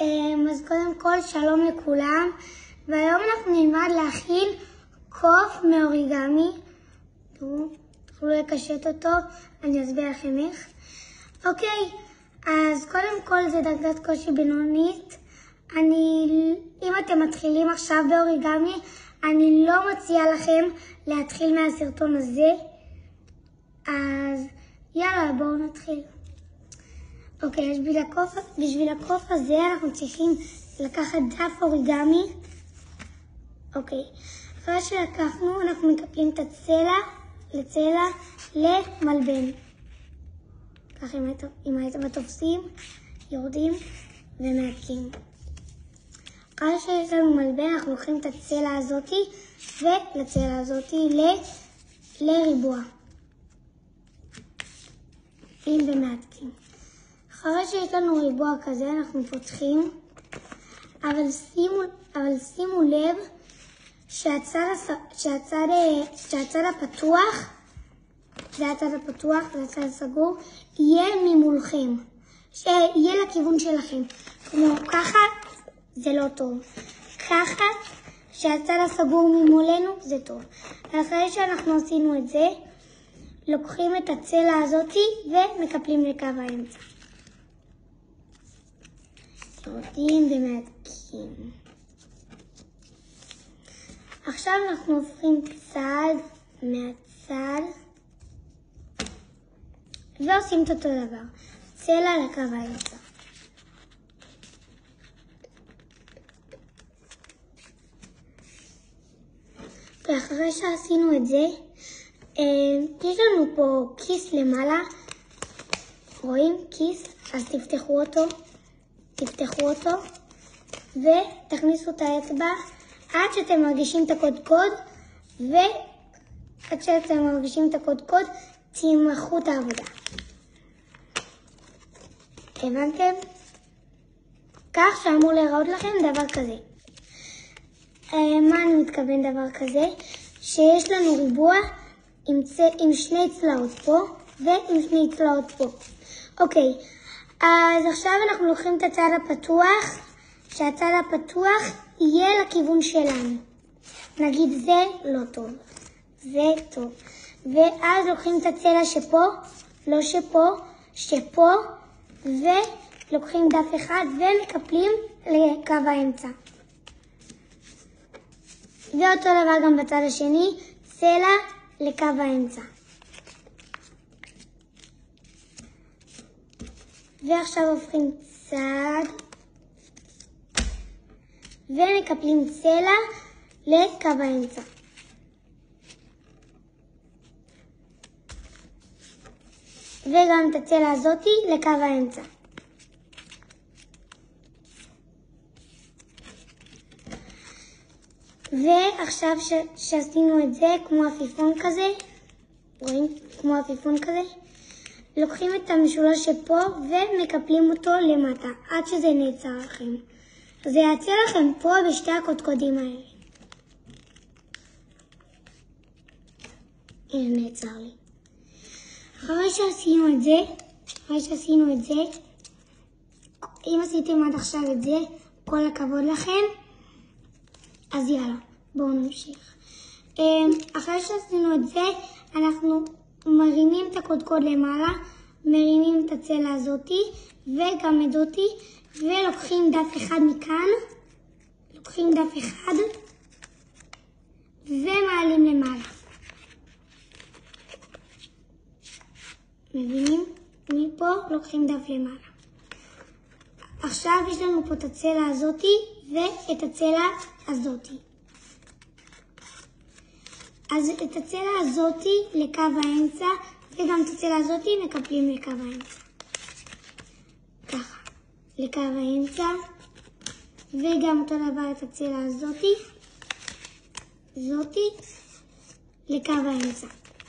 אז קודם כל שלום לכולם, והיום אנחנו נלמד להכין קוף מאוריגמי. תוכלו לקשט אותו, אני אסביר לכם איך. אוקיי, אז קודם כל זה דרגת קושי בינונית. אם אתם מתחילים עכשיו באוריגמי, אני לא מציעה לכם להתחיל מהסרטון הזה. אז יאללה, בואו נתחיל. אוקיי, אז בשביל הקוף הזה אנחנו צריכים לקחת דף אוריגמי. אוקיי, אחרי שלקחנו אנחנו מקפלים את הצלע למלבן. ככה עם האצבע תופסים, יורדים ומעקים. אחרי שיש לנו מלבן אנחנו לוקחים את הצלע הזאתי ולצלע הזאתי לריבוע. ומעקים. אחרי שיש לנו ריבוע כזה אנחנו פותחים, אבל שימו לב שהצד הפתוח, זה הצד הפתוח והצד הסגור, יהיה ממולכם, שיהיה לכיוון שלכם. כמו ככה זה לא טוב, ככה שהצד הסגור ממולנו זה טוב. אחרי שאנחנו עשינו את זה, לוקחים את הצלע הזאתי ומקפלים לקו האמצע. יורדים ומעתקים. עכשיו אנחנו הופכים צד מהצד ועושים את אותו דבר. צלע לקו האמצע. ואחרי שעשינו את זה, יש לנו פה כיס למעלה. רואים? כיס? אז תפתחו אותו ותכניסו את האצבע עד שאתם מרגישים את הקודקוד, ועד שאתם מרגישים את הקודקוד תמרחו את העבודה. הבנתם? כך שאמור להיראות לכם דבר כזה. מה אני מתכוון דבר כזה? שיש לנו ריבוע עם שני צלעות פה ועם שני צלעות פה. אוקיי, אז עכשיו אנחנו לוקחים את הצד הפתוח, שהצד הפתוח יהיה לכיוון שלנו. נגיד זה לא טוב, זה טוב. ואז לוקחים את הצלע שפה, לא שפה, שפה, ולוקחים דף אחד ומקפלים לקו האמצע. ואותו דבר גם בצד השני, צלע לקו האמצע. ועכשיו הופכים צד ומקפלים צלע לקו האמצע. וגם את הצלע הזאתי לקו האמצע. ועכשיו שעשינו את זה כמו עפיפון כזה, רואים? כמו עפיפון כזה, לוקחים את המשולש שפה ומקפלים אותו למטה עד שזה נעצר לכם. זה יעצר לכם פה בשתי הקודקודים האלה. הנה נעצר לי. אחרי שעשינו את זה, אם עשיתם עד עכשיו את זה, כל הכבוד לכם. אז יאללה, בואו נמשיך. אחרי שעשינו את זה, אנחנו מרימים את הקודקוד למעלה, מרימים את הצלע הזאתי וגם את זאתי, ולוקחים דף אחד מכאן, לוקחים דף אחד ומעלים למעלה. מבינים? מפה לוקחים דף למעלה. עכשיו יש לנו פה את הצלע הזאתי ואת הצלע הזאתי. אז את הצלע הזאתי לקו האמצע וגם את הצלע הזאתי מקפלים לקו האמצע. ככה, לקו האמצע, וגם אותו דבר את הצלע הזאתי, זאתי, לקו האמצע.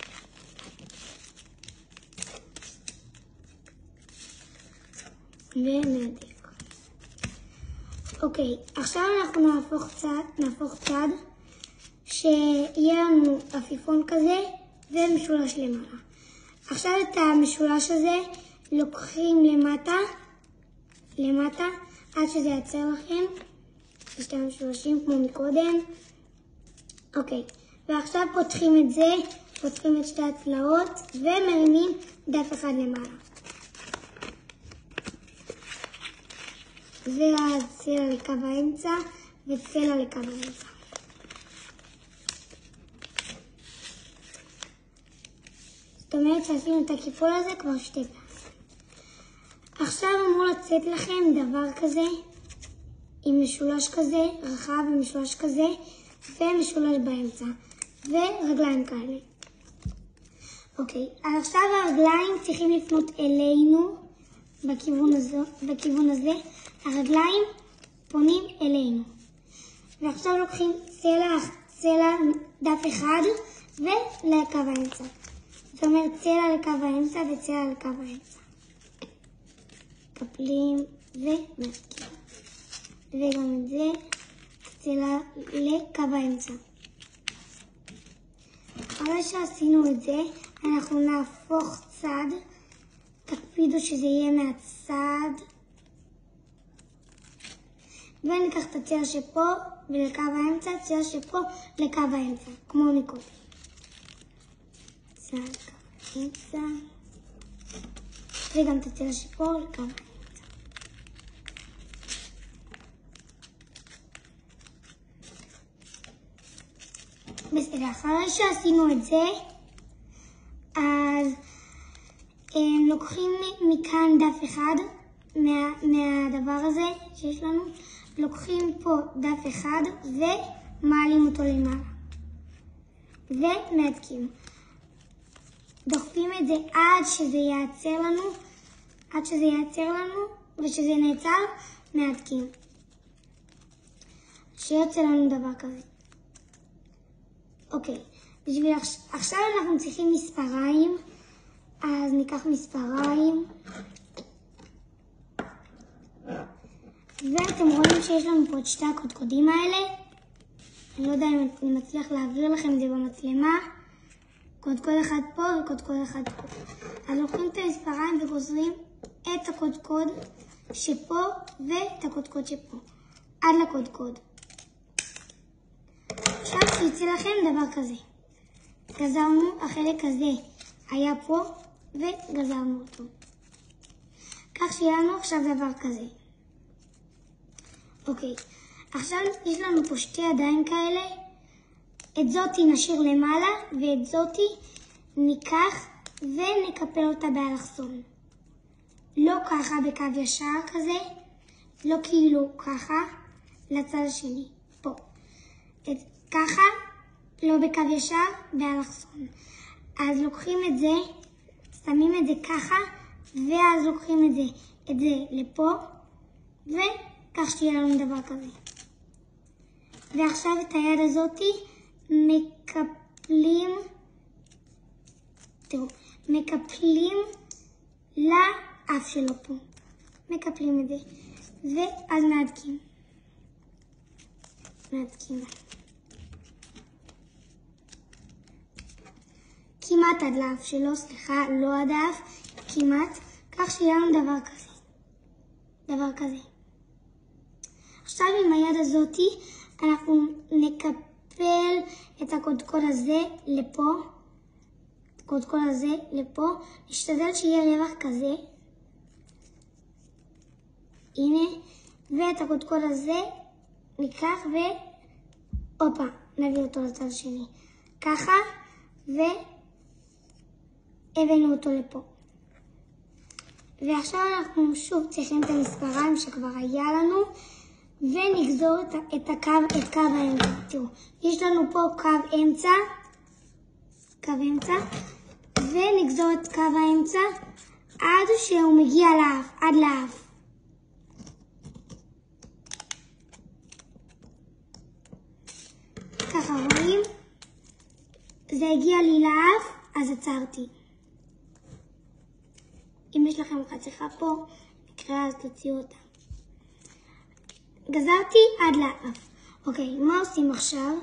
ומהדק. אוקיי, עכשיו אנחנו נהפוך צד שיהיה לנו עפיפון כזה ומשולש למעלה. עכשיו את המשולש הזה לוקחים למטה למטה עד שזה יעצר לכם. שתי משולשים כמו מקודם. אוקיי, ועכשיו פותחים את זה, פותחים את שתי הצלעות ומרימים דף אחד למעלה. ואז צלע לקו האמצע וצלע לקו האמצע. זאת אומרת שעשינו את הקיפול הזה כבר שתי פעמים. עכשיו אמור לצאת לכם דבר כזה, עם משולש כזה, רחב ומשולש כזה, ומשולש באמצע, ורגליים כאלה. אוקיי, אז עכשיו הרגליים צריכים לפנות אלינו, בכיוון הזה, הרגליים פונים אלינו. ועכשיו לוקחים צלע דף אחד, ולקו האמצע. זאת אומרת צלע לקו האמצע וצלע לקו האמצע. מקפלים ומתקים. וגם את זה צלע לקו האמצע. אחרי שעשינו את זה, אנחנו נהפוך צד. תקפידו שזה יהיה מהצד. וניקח את הצלע שפה ולקו האמצע, צלע שפה לקו האמצע, כמו מקודם. צלע לקו האמצע. וגם את הצלע שפה לקו האמצע. בסדר, אחרי שעשינו את זה, אז לוקחים מכאן דף אחד, מהדבר הזה שיש לנו, לוקחים פה דף אחד ומעלים אותו למעלה. ומהדקים. דוחפים את זה עד שזה יעצר לנו, ושזה נעצר, מהדקים. שיוצא לנו דבר כזה. אוקיי, עכשיו אנחנו צריכים מספריים, אז ניקח מספריים. ואתם רואים שיש לנו פה את שתי הקודקודים האלה. אני לא יודע אם אני מצליח להעביר לכם את זה במצלמה. קודקוד אחד פה וקודקוד אחד פה. אז לוקחים את המספריים וגוזרים את הקודקוד שפה ואת הקודקוד שפה. עד לקודקוד. עכשיו שיצא לכם דבר כזה. גזרנו, החלק הזה היה פה וגזרנו אותו. כך שיהיה לנו עכשיו דבר כזה. אוקיי, עכשיו יש לנו פה שתי ידיים כאלה. את זאתי נשאיר למעלה ואת זאתי ניקח ונקפל אותה באלכסון. לא ככה בקו ישר כזה, לא כאילו ככה, לצד השני, פה. ככה, לא בקו ישר, באלכסון. אז לוקחים את זה, שמים את זה ככה, ואז לוקחים את זה לפה, וכך שתהיה לנו דבר כזה. ועכשיו את היד הזאתי מקפלים, תראו, מקפלים לאף שלו פה. מקפלים את זה, ואז מהדקים. כמעט עד לאף שלו, סליחה, לא עד האף, כמעט, כך שיהיה לנו דבר כזה. עכשיו עם היד הזאתי אנחנו נקפל את הקודקוד הזה לפה, נשתדל שיהיה רווח כזה, הנה, ואת הקודקוד הזה ניקח והופה, נביא אותו לצד השני, ככה, והבאנו אותו לפה. ועכשיו אנחנו שוב צריכים את המספריים שכבר היה לנו, ונגזור את קו האמצע. תראו, יש לנו פה קו אמצע, ונגזור את קו האמצע עד שהוא מגיע לאף, עד לאף. ככה רואים, זה הגיע לי לאף, אז עצרתי. אם יש לכם חתיכה פה, נקרא אז תוציאו אותה. גזרתי עד לאף. אוקיי, מה עושים עכשיו?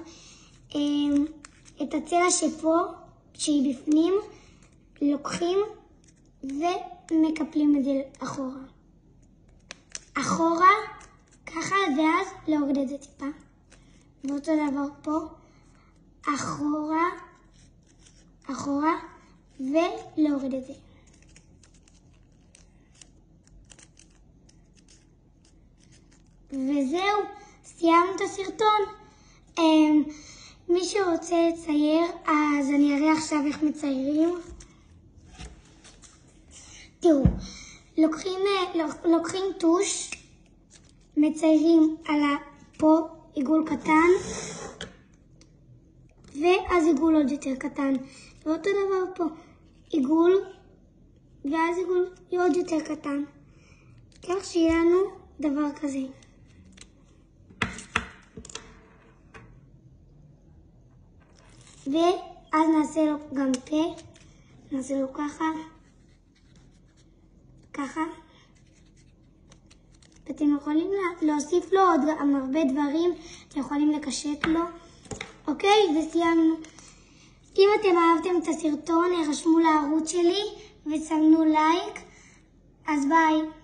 את הצלע שפה, שהיא בפנים, לוקחים ומקפלים את זה אחורה. אחורה, ככה, ואז להוריד את זה טיפה. ואותו דבר פה, אחורה, אחורה, ולהוריד את זה. וזהו, סיימנו את הסרטון. מי שרוצה לצייר, אז אני אראה עכשיו איך מציירים. תראו, לוקחים טוש, מציירים על פה עיגול קטן, ואז עיגול עוד יותר קטן. ואותו דבר פה, עיגול, ואז עיגול עוד יותר קטן. כך שיהיה לנו דבר כזה. ואז נעשה לו גם פה, נעשה לו ככה, ככה. ואתם יכולים להוסיף לו עוד גם הרבה דברים, אתם יכולים לקשט לו. אוקיי, וסיימנו. אם אתם אהבתם את הסרטון, הרשמו לערוץ שלי וסמנו לייק. אז ביי.